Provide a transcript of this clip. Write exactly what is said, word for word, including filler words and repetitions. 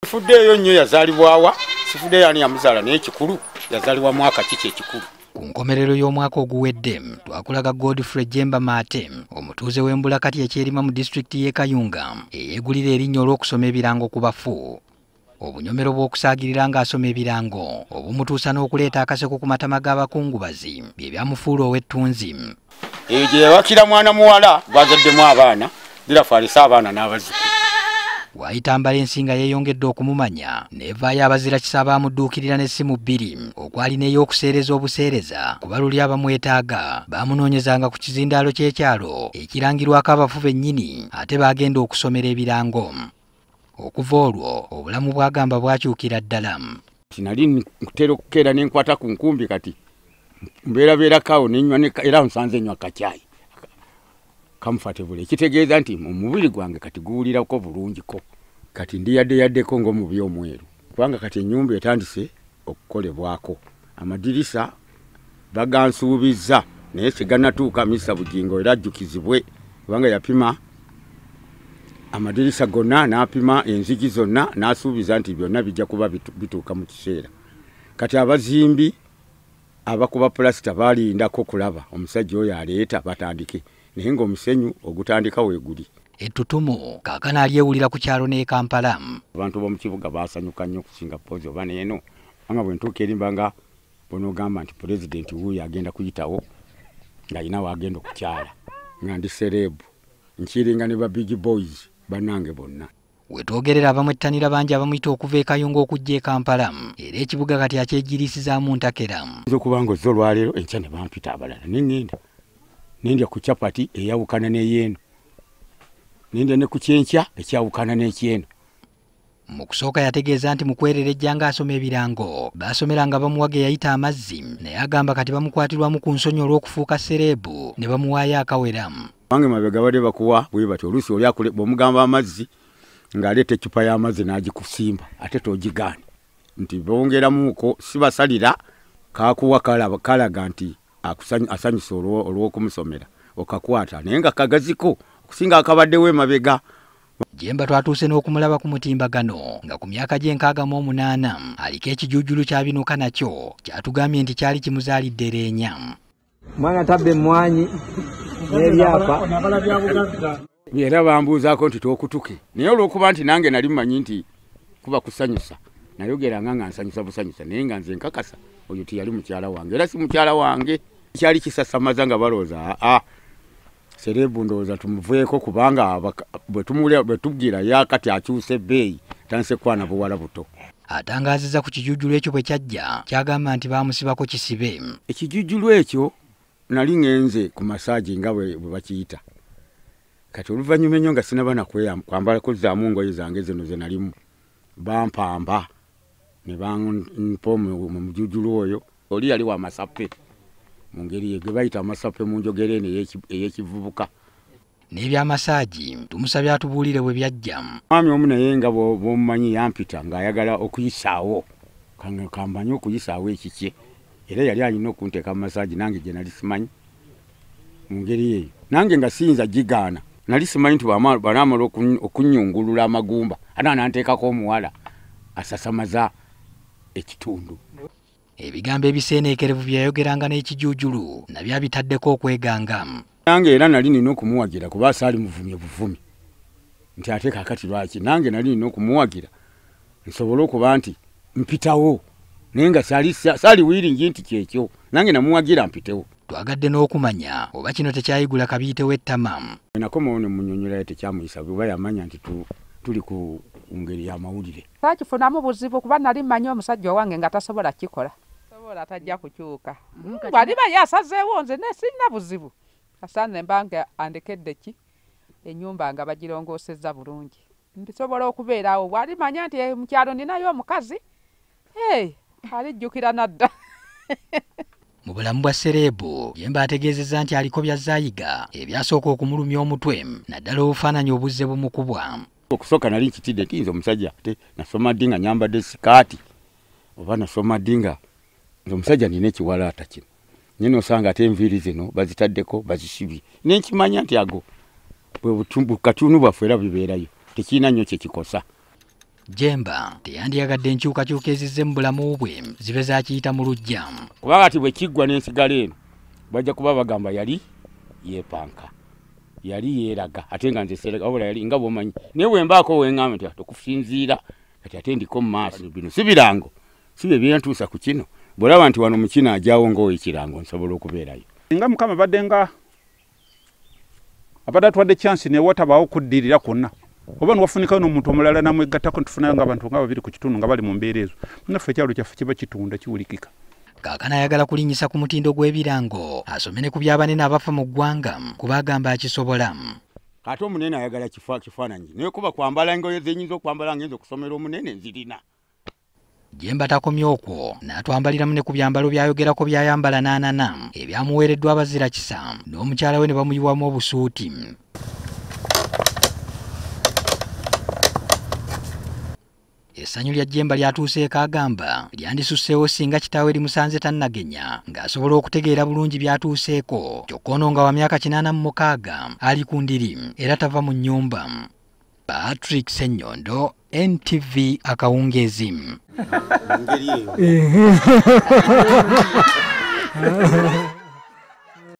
Sifuddeeyo nnyo yazaalibwawa, sifuddeeyo ani yamuzaala naye kikulu yazaalibwa mwaka kiki ekikulu. Ku nkomerero y'omwaka oguwedde twakulaga Godfrey Jemba Matte omutuuze w'embula Kati ekyerima mu disitulikiti y'e Kayunga eyeegulira erinnya olw'okusoma ebirango ku bafu. Obunyomero bw'okusaagirira ng'asoma ebirango obumutuusa n'okuleeta akaseko ku matama g'abakungubazi bye byamufuula ow'ettunzi. Eyo gye yawakira mwana muwala gwazaddemu abaana birafaalisa abaana n'abaziku. Waayitambala ensinga yeeyongedde okumumanya n'evaayo abazira kisa abamudduukirira n'essimu bbiri okwalina ey'okuseereza obuseereza kuba luli abamwetaaga baamunoonyezanga ku kizindaalo ky'ekyalo ekirangirwako abafu bennyini ate baagenda okusomera ebirango. Okuva olwo obulamu bwagamba bwakyukira ddala. Nali nkutera okukeera ne nkwata ku nkumbi kati mbeerabeerako nenywa era nsanze nywa kacaayi comfortable ekitegeeza nti omubiri gwange kati guwulirako bulungiko kati ndiyaddeyaddeko ng'omubi omweru kubanga kati ennyumba etandise okukolebwako amadirisa bagansuubizza naye siganatuuka misa bugingo era ajjukizibwe kubanga yapima amadirisa gonna n'apima enzigi zonna n'asuubiza nti byonna bijja kuba bituuka mu kiseera. Kati abazimbi abakuba pulasita baalindako kulaba omusajja oyo aleeta batandike naye ng'omusenyu ogutandika weeguli. Ettutumu kaakano alyewulira ku kyalo n'e Kampala. Abantu b'omu kibuga baasanyuka nnyo okusinga poozi oba neeno anga bwe ntuuka erimba nga bonoogamba nti pulezidenti wuuyo agenda kuyitawo ng'alina waagenda okukyala nga ndi sereebu nkiringa ne ba big boys bannange bonna. Wetwogerera abamwettanira bangi abamuyita okuva e Kayunga okujja e Kampala era ekibuga kati akyegiriisizaamu ntakera. Nze okuba nga ozza olwaleero enkya ne bampita abalala ne ŋŋenda nendya ku capati eyawukana n'eyeeno nendya ne ku kyenkya ekyawukana n'ekyeno. Mu kusooka yategeeza nti mu kwererejja ng'asoma ebirango baasomeranga bamuwaga eyayita amazzi naye agamba kati bamukwatirwamu ku nsonyi olw'okufuuka sereebu ne bamuwaayo akawera. Bange mabega badde bakuwa bwe bati oluusi oli akule bw'omugamba amazzi ng'aleeta eccupa y'amazzi n'agikusimba ate toogigaane nti bongeramuko sibasalira kaakuwa kalaga nti asanyusa olw'okumusomera okakwata naye nga kagaziko okusinga akabaddewo emabega. Jemba twatuuse n'okumulaba ku mutimbagano nga ku myaka gy'enkaaga mu omunaana aliko ekijuujulu ky'abinuka nakyo kyatugambye nti kyali kimuzaalidde ereenya. Mwana tabbe mmwanyi n'ebyapa era bambuuzaako nti tookutuke naye olw'okuba nti nange nali mmanyi nti kuba kusanyusa nayogeranga nga nsanyusa busanyusa naye nga nze nkakasa oyo tiyali mukyala wange era si mukyala wange. Kyali kisasamaza nga balooza aa sereebu ndowooza tumuveeko kubanga bwe tubwira yakati akyuse ebbeeyi tanse kwana buwala buto. Atangaazizza ku kijuujulu ekyo bwe kyajja kyagamba nti baamusibako kisibe. Ekijuujulu ekyo nali ngenze ku masaaji nga bwe bakiyita kati oluvannyuma ennyo nga sinaba nakwambala kuzzaamu ngoye zange zino ze nalimu bampamba ne bampa mu mujuujulu oyo oli yali wa masappe mu ngeri ye gwe bayita amasappe mu njogera eno ey'ekivubuka. N'ebyamasaagi tumusabye atubuulire bwe byajja. Mwami omu naye nga bw'omumanyi yampita ng'ayagala okuyisaawo kambanyi okuyisaawo ekikye era yali alina okunteeka mu masaagi nange gye nali simanyi mu ngeri eyo nange nga siyinza gigaana nali simanyi nti banaamala okunyungulula amagumba ate nanteekako omuwala asasamaza ekitundu. Ebigambo ebiseeneekerevu byayogeranga n'ekijuujulu nabyo abitaddeko okweganga. Nange era nali nina okumuwagira kuba saali muvumye buvumi nti ate kaakati lwaki nange nali nina okumuwagira nsobole okuba nti mpitawo naye nga saali wiringi nti kyekyo nange namuwagira mpitewo. Twagadde n'okumanya oba kino tekyayigula kabiyitewo ettama. Nakomawo ne munyonyola tekyamuyisa kuba yamanya nti tuli ku ngeri y'amawulire. Saakifunamu buzibu kuba nali mmanyi omusajja wange nga tasobola kikola. Sobola tajja kukyuka. Bw'aliba yasazeewo nze ne sirina buzibu. Asanze mbange andekedde ki ennyumba nga bagirongoosezza bulungi. Ndisobola okubeerawo bw'alimanya nti mu kyalo ninayo omukazi hey, alijjukira nadda. Mu bulamu bwa sereebu Jemba ategeezezza nti aliko byazaayiga ebyasooka okumulumya omutwe naddala obufaananyi obuzze bumukubwa. Okusooka nali nkitidde tinza omusajja ate nasoma ddi nga nyambadde sikaati oba nasoma ddi nga nze omusajja nina ekiwalaata kino nye nosanga ate enviiri zino bazitaddeko bazisibye nenkimanya nti ago bwe katunu bwaffe era bibeerayo tekirina nnyo kyekikosa. Jemba teyandiyagadde enkyukakyuka ezizze mu bulamu bwe zibe zakiyita mu luggya. Kubanga ati bwe kiggwa n'ensigala eno bajja kuba bagamba yali yeepanka, yali yeeraga ate nga nze seeraga wabula yali nga bw'omanyi. Naye bwe mbaako weŋŋamba nti okusinziira kati ate ndiko mu maaso. Bino si birango, si bye byentuusa ku kino. Bw'olaba nti wano mu kino ajaawo ng'owekirango nsobola okubeerayo. Nga Mukama badde nga abadde atwadde chance ne watabaawo kuddirira kwonna. Oba nwafunikayo n'omuntu omulala namwegattako ntufunayo ng'abantu nga babiri ku kitundu nga bali mu mbeera ezo. Naffe ekyalo kyaffe kiba kitunda kiwulikika. Kaakano ayagala kulinnyisa ku mutindo gw'ebirango asome ne ku by'abanene abafa mu ggwanga kuba agamba akisobola. Ate omunene ayagala kifaananyi naye kuba kwambala engoye zenyinza okwambala ngenza okusomera omunene nzirina. Jemba takomye okwo n'atwambaliramu ne ku byambalo byayogerako byayambala n'anana ebyamuweereddwa abazira kisa n'omukyala we ne bamuyiwamu obusuuti. Essanyu lya Jemba lyatuuseeko agamba lyandisuseewo singa kitaawe limusanze tannagenya ng'asobola okutegeera bulungi byatuuseeko kyokka ono nga wa myaka kinaana mu mukaaga ali ku ndiri era tava mu nnyumba. Patrick Sennyondo, N T V Akawungeezi.